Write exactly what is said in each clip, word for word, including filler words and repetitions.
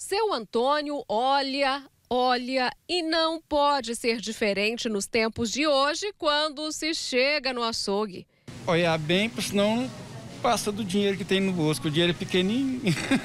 Seu Antônio olha, olha e não pode ser diferente nos tempos de hoje quando se chega no açougue. Olhar bem, porque senão passa do dinheiro que tem no bolso, que o dinheiro é pequenininho.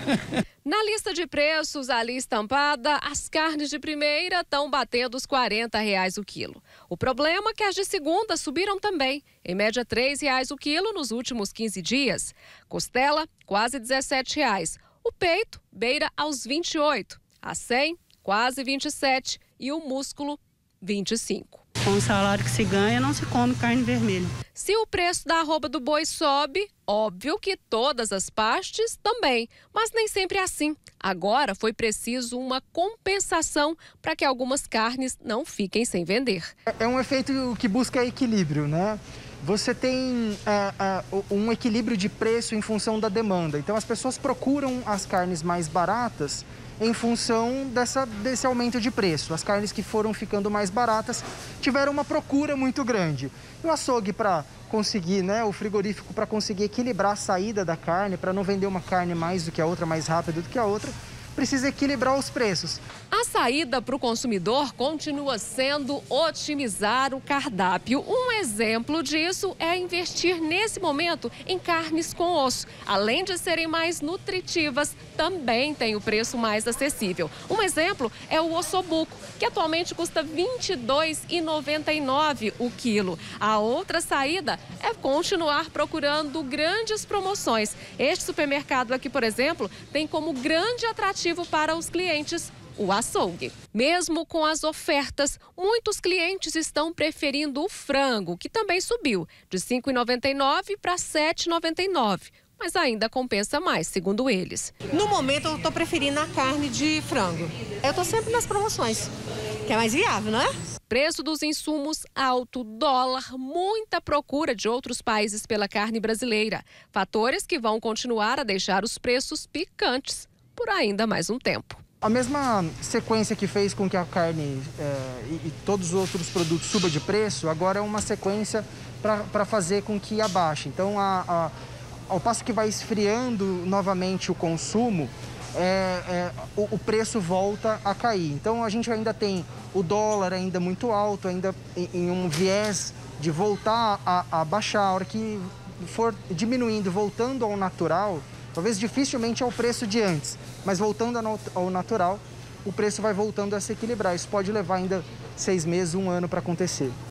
Na lista de preços ali estampada, as carnes de primeira estão batendo os quarenta reais o quilo. O problema é que as de segunda subiram também, em média três reais o quilo nos últimos quinze dias. Costela, quase dezessete reais. O peito beira aos vinte e oito, a cem, quase vinte e sete e o músculo, vinte e cinco. Com o salário que se ganha, não se come carne vermelha. Se o preço da arroba do boi sobe, óbvio que todas as partes também, mas nem sempre é assim. Agora foi preciso uma compensação para que algumas carnes não fiquem sem vender. É um efeito que busca equilíbrio, né? Você tem uh, uh, um equilíbrio de preço em função da demanda. Então as pessoas procuram as carnes mais baratas em função dessa, desse aumento de preço. As carnes que foram ficando mais baratas tiveram uma procura muito grande. E o açougue para conseguir, né, o frigorífico para conseguir equilibrar a saída da carne, para não vender uma carne mais do que a outra, mais rápido do que a outra, precisa equilibrar os preços. A saída para o consumidor continua sendo otimizar o cardápio. Um exemplo disso é investir nesse momento em carnes com osso. Além de serem mais nutritivas, também tem o preço mais acessível. Um exemplo é o ossobuco, que atualmente custa vinte e dois reais e noventa e nove centavos o quilo. A outra saída é continuar procurando grandes promoções. Este supermercado aqui, por exemplo, tem como grande atrativo para os clientes o açougue. Mesmo com as ofertas, muitos clientes estão preferindo o frango, que também subiu de cinco reais e noventa e nove centavos para sete reais e noventa e nove centavos. Mas ainda compensa mais, segundo eles. No momento, eu estou preferindo a carne de frango. Eu estou sempre nas promoções, que é mais viável, não é? Preço dos insumos alto, dólar, muita procura de outros países pela carne brasileira. Fatores que vão continuar a deixar os preços picantes por ainda mais um tempo. A mesma sequência que fez com que a carne é, e, e todos os outros produtos subam de preço, agora é uma sequência para fazer com que abaixe. Então, a, a, ao passo que vai esfriando novamente o consumo, é, é, o, o preço volta a cair. Então, a gente ainda tem o dólar ainda muito alto, ainda em, em um viés de voltar a, a baixar. A hora que for diminuindo, voltando ao natural, talvez dificilmente ao preço de antes, mas voltando ao natural, o preço vai voltando a se equilibrar. Isso pode levar ainda seis meses, um ano para acontecer.